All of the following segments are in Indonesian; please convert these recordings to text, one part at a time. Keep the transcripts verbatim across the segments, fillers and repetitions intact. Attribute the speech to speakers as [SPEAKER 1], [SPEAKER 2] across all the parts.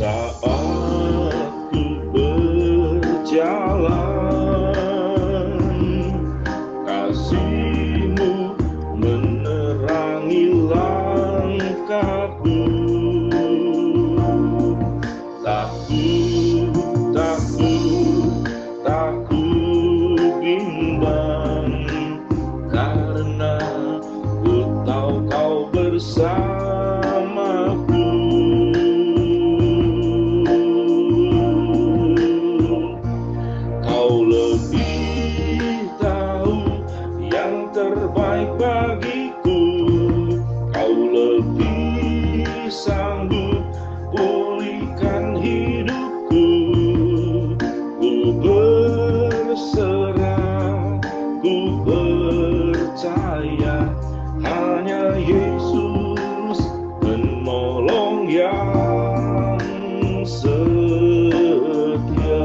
[SPEAKER 1] Saat ku berjalan, kasih-Mu menerangi langkahku. Takut, takut, takut bimbang, karena ku tahu Kau bersamaku. Kau lebih tahu yang terbaik bagiku. Kau lebih sanggup pulihkan hidupku. Ku berserah, ku percaya, hanya Yesus menolong yang setia.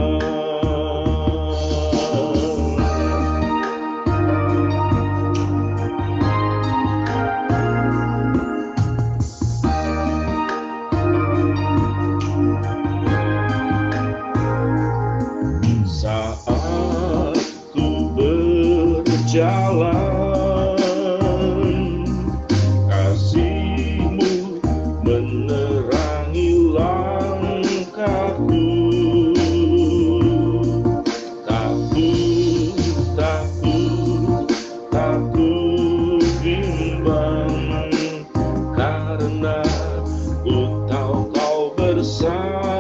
[SPEAKER 1] Saat ku berjalan, kasih-Mu menerangi langkahku. Takut, takut, takut bimbang, karena ku tahu Kau bersama.